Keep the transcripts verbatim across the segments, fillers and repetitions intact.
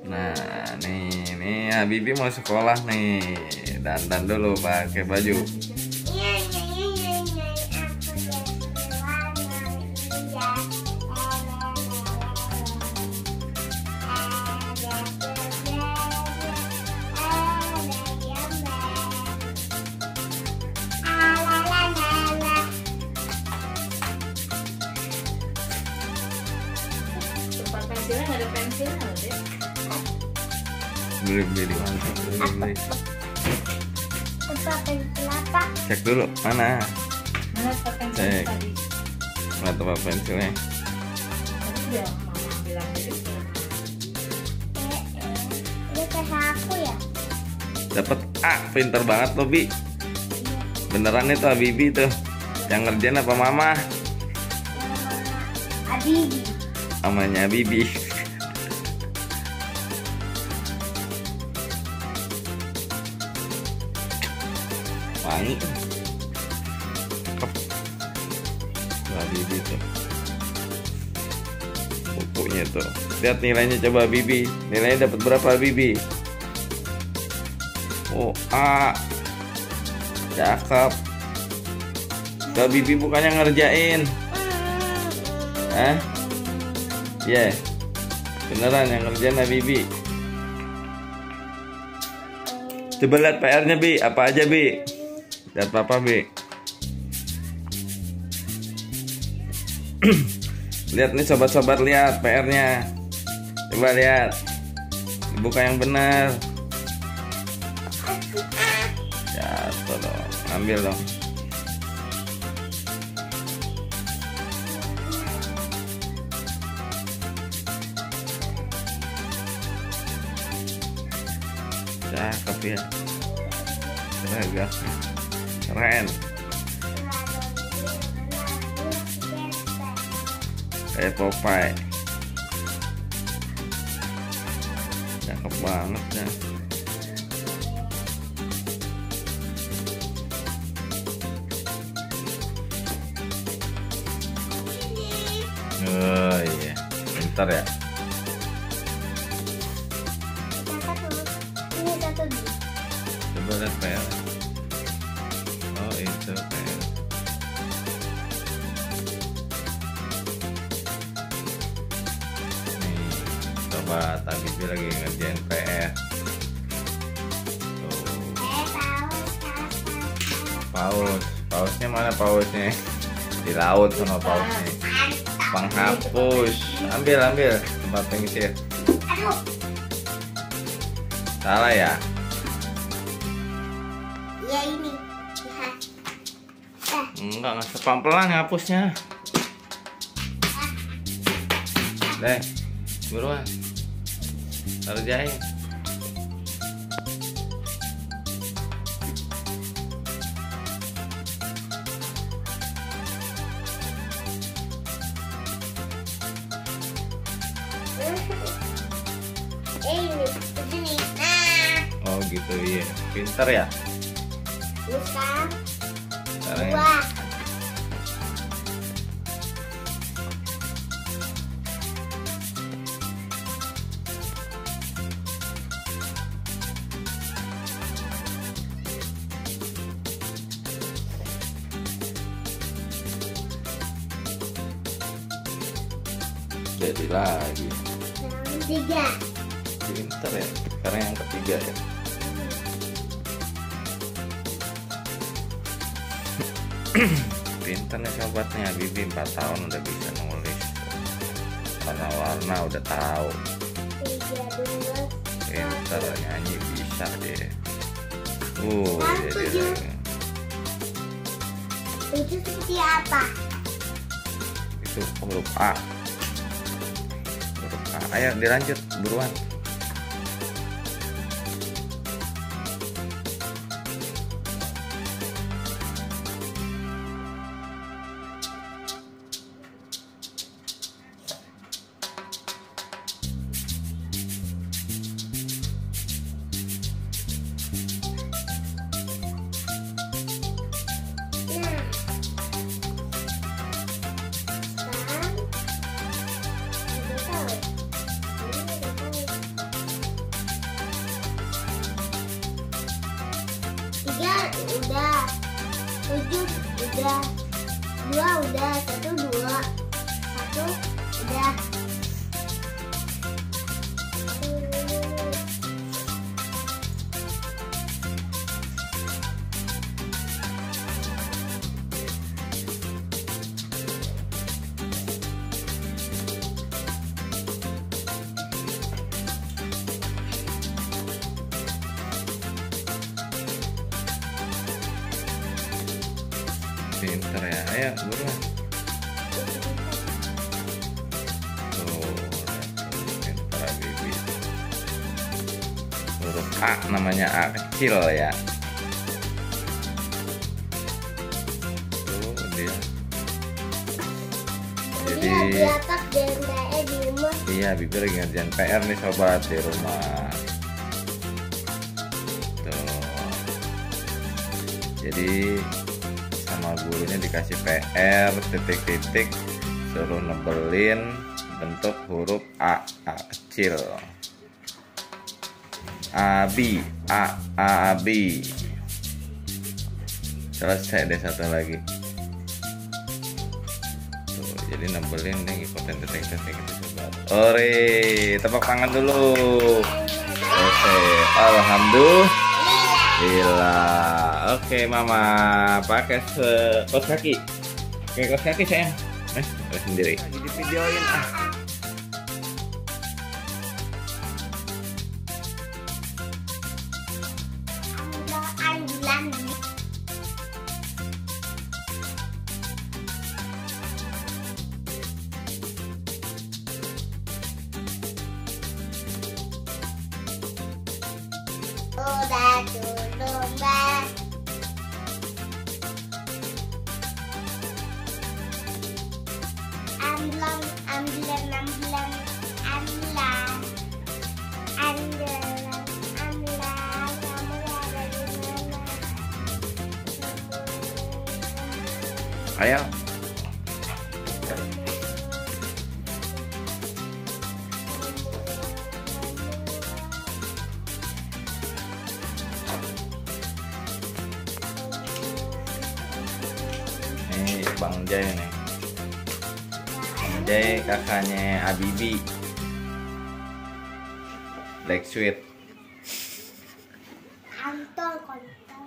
Nah, nih, nih Habibi mau sekolah nih. Dandan dulu pakai baju. Tempat pensilnya nggak ada pensilnya loh, Dek. Beli beli di mana? Beli beli. Tempat pensil apa? Cek dulu mana? Mana tempat pensilnya Cek. tadi? Mana tempat pensilnya? Tadi udah mama bilang gitu. Eh, eh, Ini kayak aku ya? Dapat A, pinter banget lo Bi. Beneran itu Habibi tuh. Yang ngerjain apa mama? Habibi. Namanya Habibi. Wangi. Cakep. Tuh, Habibi tuh. Bukunya tuh. Lihat nilainya coba Habibi. Nilainya dapat berapa Habibi? Oh, A. Cakep. Tuh Habibi bukannya ngerjain. Hah? Iya. Yeah. Beneran yang ngerjain Habibi. Coba lihat P R-nya Bi, apa aja Bi? Lihat papa Bi. Lihat nih sobat-sobat, lihat P R-nya. Coba lihat. Buka yang benar. Jatuh dong. Ambil dong. Cakep ya. Seragam. Keren. Kayak Popeye. Cakep banget ya. Oh iya, pintar ya. Ini satu di. Coba lihat P R. Oh itu P R. Nih, coba Habibi lagi ngerjain P R. Tuh, Eh, paus, paus. Pausnya mana pausnya? Di laut sama pausnya. Penghapus. Ambil, ambil tempat pensil. aduh, Salah ya? ya ini. Lihat. Eh, Enggak, nggak pelan-pelan ngapusnya. Deh, buruan. Kerjain. eh, ini, begini. Nah, Oh gitu, iya. Pinter ya? terus sekarang Sekarang dua. jadi lagi. Sekarang tiga. Pinter ya. Sekarang yang ketiga ya. Pinter nih sobatnya, Habibi empat tahun udah bisa nulis. Warna-warna udah tahu. Tiga, dua. Pinter nyanyi bisa deh. Uh, Sekarang jadi tujuh. lagi. Itu seperti apa? Itu huruf A. Huruf A. Ayo dilanjut buruan. tujuh udah, dua udah, satu dua, satu udah. Pinter ya, ayo buruan. Tuh, pinter Bibi. Huruf A namanya A kecil ya. Tuh dia. Jadi Jadi atas D N T E di rumah. iya, Bibi lagi ngerjain P R nih sobat di rumah. Tuh. Jadi sama gurunya dikasih P R titik-titik, suruh nebelin bentuk huruf A, A kecil. Abi, A, A, Abi. Selesai deh satu lagi. Tuh, jadi nebelin deh, ngikutin titik-titik itu sobat. Ore, tepuk tangan dulu. Oke, alhamdulillah. Oke, Mama pakai kaos kaki. Pakai kaos kaki sayang. Eh, pakai sendiri. Lagi di videoin ah. Ambil udah dulu mbak. Ambilan, ambilan, ambilan, ambilan, ambilan, ambilan, kamu ada di mana? Ayo. Ini Bang Jai nih. Bang Jai kakaknya Abibi. Black Sweet. Kontol, kontol.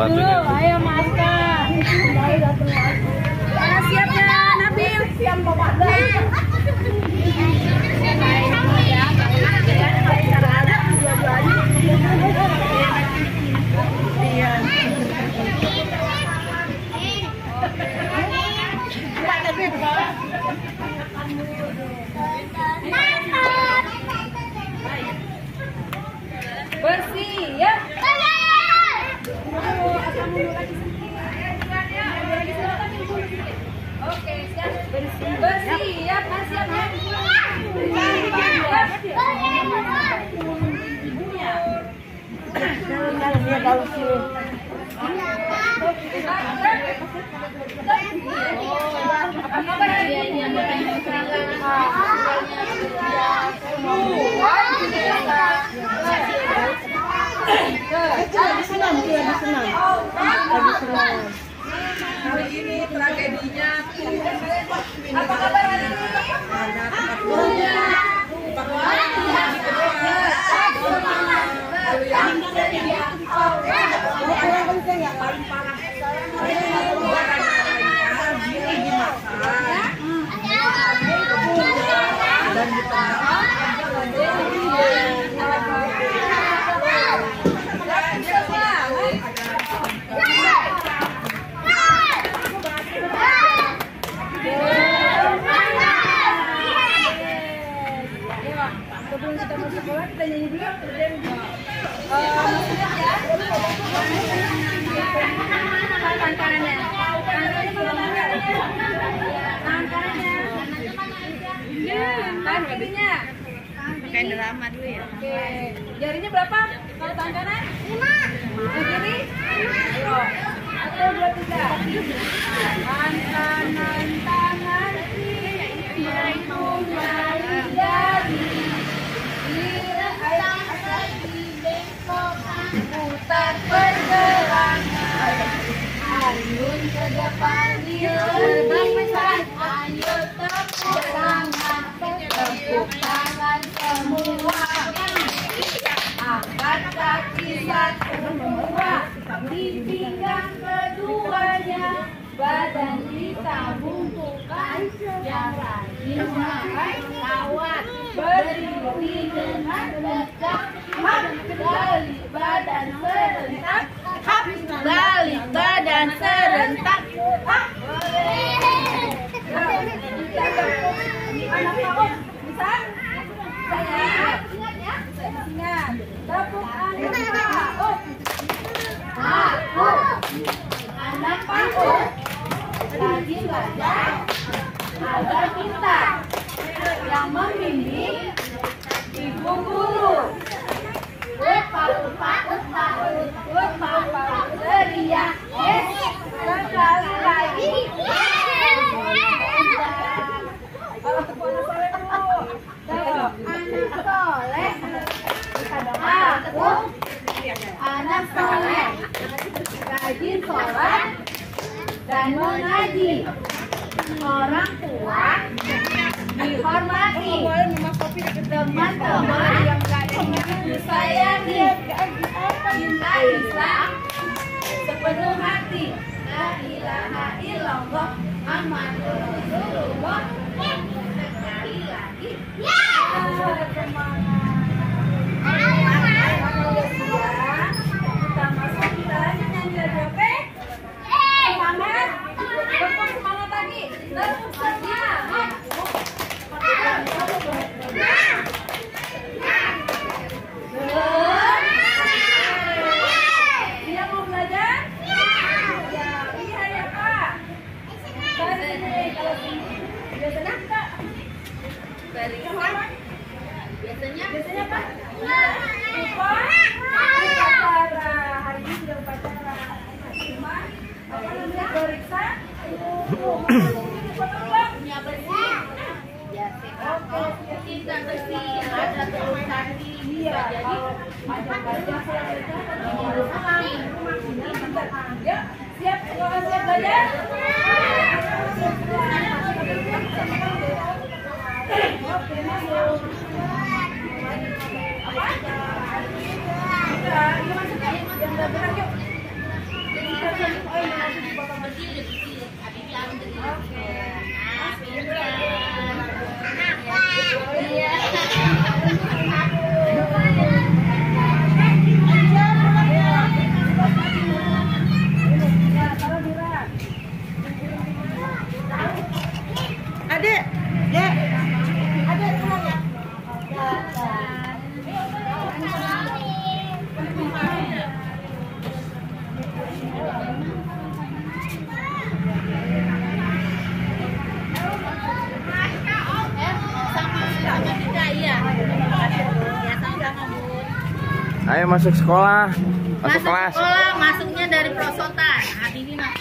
sepatunya. Ayo makan. Mana siapnya Nabil? Siap Bapak. Bersih ya. Oke, siap. Bersih. Bersih ya, Mas siap ya. Dalam dia dalam sini. Apa kabar dia ini yang Lagi senam, lagi senam. Lagi senam. hari ini tragedinya apa kabar hari ini? Ada tempat turunnya. Paling parah dan di tengah sebelum kita masuk sekolah kita nyanyi dulu dan tangan kanannya tangan kanannya tangan kirinya pakai drama dulu ya. Oke, jarinya berapa kalau tangan kanan? Lima. Yang kiri? Ayo, satu dua tiga. Tangan kanan tangan kiri memulai dari putar pergelangan, ayun ke depan dilihat, ayo tepuk tangan, tepuk tangan semua, angkat kaki satu dua, di pinggang keduanya, badan ditabung bukan yang rajin pakai kawat, berdiri dengan tegak, balik badan serentak, balik badan serentak. Anak kamu bisa? Saya ingat ya, ingat. Tepuk tangan Pak. Aku anak Pak. Rajin belajar agar pintar, yang membimbing ibu guru. Ut paut paut paut, ut paut paut ceria. Yes, sekali lagi. Kalau keponas soleh dulu. Anak soleh. Aku anak soleh, rajin sholat dan mengaji. Orang tua dihormati, teman-teman disayangi, cinta Islam sepenuh hati. La ilaha illallah Muhammadur Rasulullah. Sekali lagi. Kita masuk, kita lanjut nyanyi lagi, oke? Semangat, tepuk semangat lagi, tepuk semangat. Dia mau belajar? Ya, ini hari apa? Hari ini, kalau ini biasanya Kak? Biasanya? Biasanya apa? Upacara. Hari ini sudah upacara. Cuma apa namanya? Periksa. Punya bersih. Oke, kita bersih. Ada terus tadi. Iya. Kalau ada gajah harus salam. Maksimal bentar. Ya, siap. Kalau siap belajar. Oke, masuk. Apa? Ini masuk ya. Yang bergerak yuk. Ayo masuk sekolah. Masuk, Masuk kelas. sekolah, masuknya dari perosotan. Nah, ini masuk